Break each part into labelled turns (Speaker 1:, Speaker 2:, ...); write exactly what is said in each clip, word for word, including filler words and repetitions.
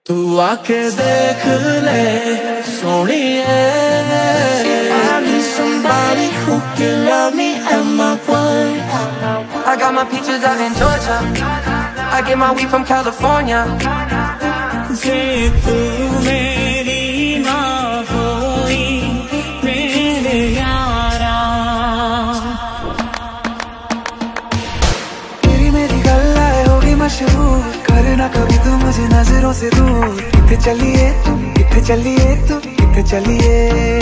Speaker 1: तू आके देख ले सोनिए, I need somebody who can love me at my worst.
Speaker 2: I got my peaches out in Georgia, I get my weed from California.
Speaker 1: जे तू मेरी ना होई मेरे यारा,
Speaker 3: तेरी मेरी गल्लाएं होगी मशहूर, करना कभी तू मुझे नजरों से दूर। किथे चलिए तू, किथे चलिए तू, किथे चलिए,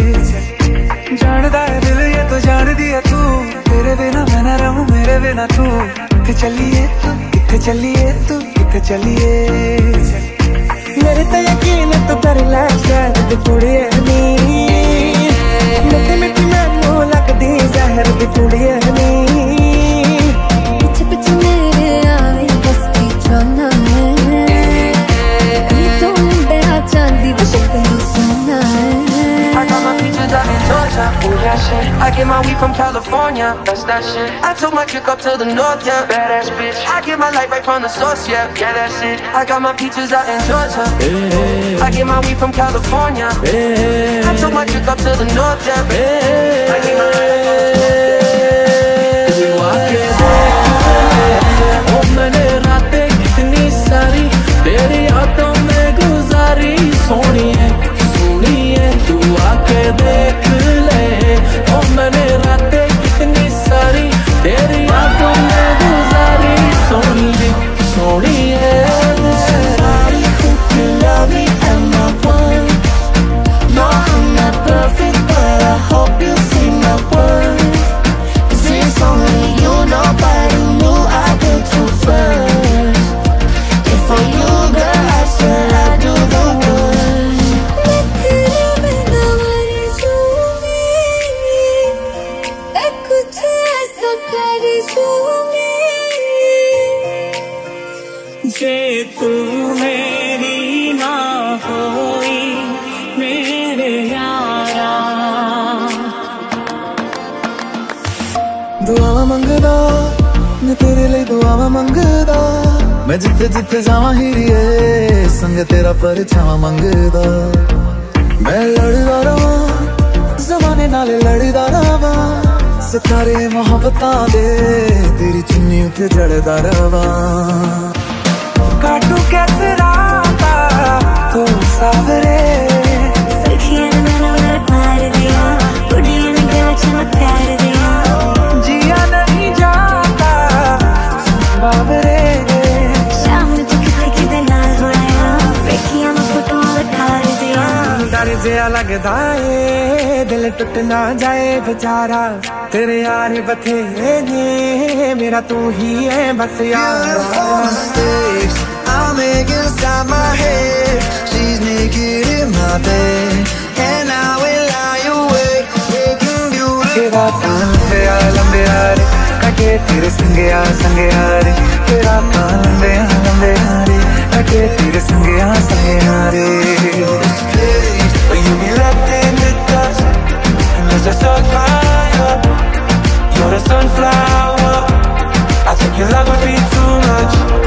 Speaker 3: जानदा है दिल ये तो जान दिया तू, तेरे बिना मैं ना रहूं मेरे बिना तू। किथे चलिए तू, किथे चलिए तू, किथे चलिए, मेरे तो यकीन है तू कर ले शायद दी कुड़िए नी, मिट्टी मिट्टी मैनू लगदी जहर दी कुड़िए नी।
Speaker 4: पीछे पीछे मेरे आवे बस पीछाना है, ये तो मुंडे आ चांदी दी शक्ल सोना है।
Speaker 2: I got my peaches out in Georgia, ooh that shit. I get my weed from California, that's that shit. I took my chick up to the north, yeah, badass bitch. I get my light right from the source, yeah, yeah that's it. I got my peaches out in Georgia, hey. I get my weed from California, hey. I took my chick up to the north, yeah, hey. I get my
Speaker 1: तू आके देख ले ओ मैंने रातें कितनी सारी तेरी यादों में गुजारी। सोनिए सोनिए तू आके देख ले ओ मैंने रातें कितनी सारी तेरी यादों में गुजारी। सोनिए सोनिए, somebody who can love me at my worst. No, I'm not perfect, but I hope you see my worth. 'Cause it's only you, nobody knew I put you first. And for you, girl, I swear I'd do the worst.
Speaker 4: मैं तेरे बिना मर जाऊंगी, मैं कुछ ऐसा कर जाऊंगी।
Speaker 1: जे तू मेरी ना होई मेरे यारा,
Speaker 3: दुआवां मंगदा मैं तेरे लिए दुआवां मंगदा, मैं जिथे जिथे जावां हीरिए संग तेरा परछावां मंगदा। मैं लड़दा रवां ज़माने नाल लड़दा रवां, सितारे मोहब्बतां दे तेरी चुन्नी उते जड़दा रवां। काटू कैसे राता तू सावरे,
Speaker 4: सखियां ने मैनू मार दिया, बुढ़िया ने गला च प्यार दिया।
Speaker 3: जिया नहीं जाता बाबरे,
Speaker 4: शाम में तू किथे किथे नाल होया, वेखियां मैं फोटो उतार दिया।
Speaker 3: डर जिया लगदा ए दिल टुट ना जाए बेचारा, तेरे यार बथेरे ने मेरा तू ही है बस यार। I'm making inside my head, she's naked in my bed, and I will lie awake, making beautiful. तेरा लंबे आ लंबे आ रे, कटे तेरे संगे आ संगे आ रे, तेरा लंबे आ लंबे आ रे, कटे तेरे संगे आ संगे आ रे। But you be left in the dust, unless I suck fire. You're the sunflower, I think your love would be too much.